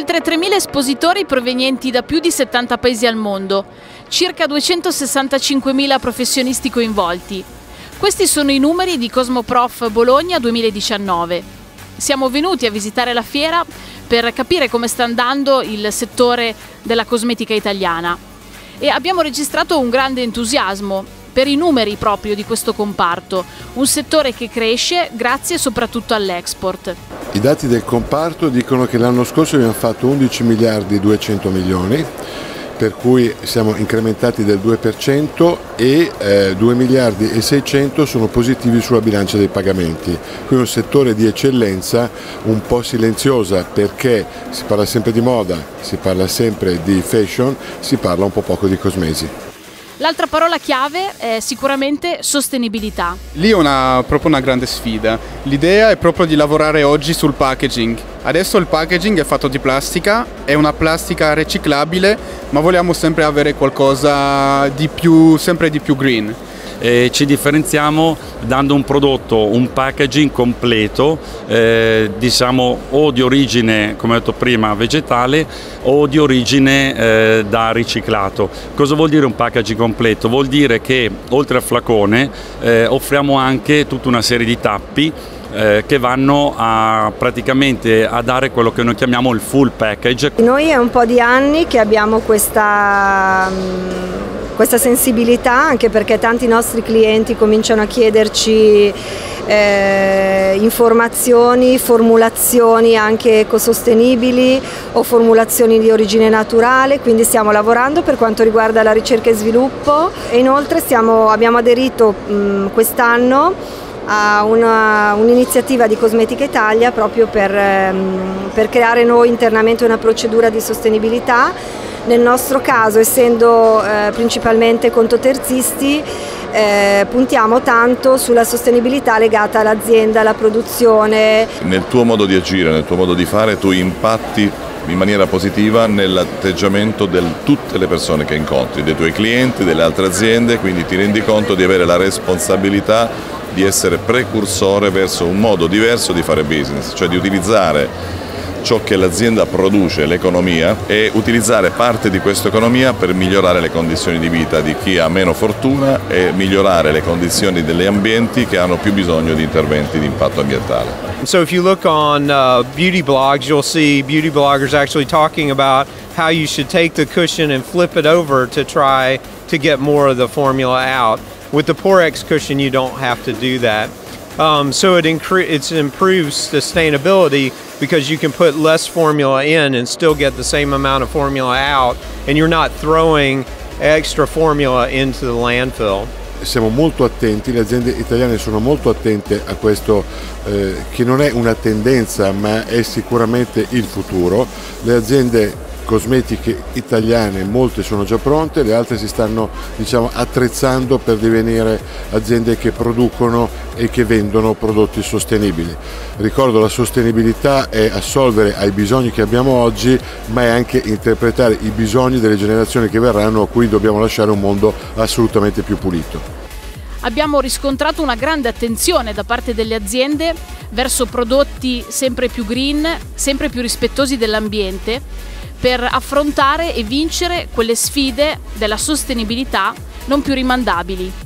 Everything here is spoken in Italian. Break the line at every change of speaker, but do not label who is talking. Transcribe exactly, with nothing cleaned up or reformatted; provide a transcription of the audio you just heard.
oltre tremila espositori provenienti da più di settanta paesi al mondo, circa duecentosessantacinquemila professionisti coinvolti. Questi sono i numeri di Cosmoprof Bologna duemiladiciannove. Siamo venuti a visitare la fiera per capire come sta andando il settore della cosmetica italiana e abbiamo registrato un grande entusiasmo per i numeri proprio di questo comparto, un settore che cresce grazie soprattutto all'export.
I dati del comparto dicono che l'anno scorso abbiamo fatto undici miliardi duecento milioni, per cui siamo incrementati del due per cento e eh, due miliardi e seicento sono positivi sulla bilancia dei pagamenti. Qui è un settore di eccellenza un po' silenziosa perché si parla sempre di moda, si parla sempre di fashion, si parla un po' poco di cosmesi.
L'altra parola chiave è sicuramente sostenibilità.
Lì è una, proprio una grande sfida. L'idea è proprio di lavorare oggi sul packaging. Adesso il packaging è fatto di plastica, è una plastica riciclabile, ma vogliamo sempre avere qualcosa di più, sempre di più green.
E ci differenziamo dando un prodotto, un packaging completo, eh, diciamo o di origine, come ho detto prima, vegetale o di origine eh, da riciclato. Cosa vuol dire un packaging completo? Vuol dire che oltre al flacone eh, offriamo anche tutta una serie di tappi eh, che vanno a praticamente a dare quello che noi chiamiamo il full package.
Noi è un po' di anni che abbiamo questa questa sensibilità, anche perché tanti nostri clienti cominciano a chiederci eh, informazioni, formulazioni anche ecosostenibili o formulazioni di origine naturale, quindi stiamo lavorando per quanto riguarda la ricerca e sviluppo e inoltre stiamo, abbiamo aderito quest'anno a un'iniziativa un di Cosmetica Italia proprio per, um, per creare noi internamente una procedura di sostenibilità. Nel nostro caso, essendo eh, principalmente contoterzisti, eh, puntiamo tanto sulla sostenibilità legata all'azienda, alla produzione.
Nel tuo modo di agire, nel tuo modo di fare, tu impatti in maniera positiva nell'atteggiamento di tutte le persone che incontri, dei tuoi clienti, delle altre aziende, quindi ti rendi conto di avere la responsabilità di essere precursore verso un modo diverso di fare business, cioè di utilizzare ciò che l'azienda produce, l'economia, e utilizzare parte di questa economia per migliorare le condizioni di vita di chi ha meno fortuna e migliorare le condizioni degli ambienti che hanno più bisogno di interventi di impatto ambientale.
So if you look on uh, beauty blogs, you'll see beauty bloggers actually talking about how you should take the cushion and flip it over to try to get more of the formula out. With the Porex cushion, you don't have to do that. Um, so it, it improves sustainability because you can put less formula in and still get the same amount of formula out, and you're not throwing extra formula into the landfill.
Siamo molto attenti, le aziende italiane sono molto attente a questo eh, che non è una tendenza ma è sicuramente il futuro. Le aziende cosmetiche italiane, molte sono già pronte, le altre si stanno diciamo, attrezzando per divenire aziende che producono e che vendono prodotti sostenibili. Ricordo, la sostenibilità è assolvere ai bisogni che abbiamo oggi, ma è anche interpretare i bisogni delle generazioni che verranno, a cui dobbiamo lasciare un mondo assolutamente più pulito.
Abbiamo riscontrato una grande attenzione da parte delle aziende verso prodotti sempre più green, sempre più rispettosi dell'ambiente, per affrontare e vincere quelle sfide della sostenibilità non più rimandabili.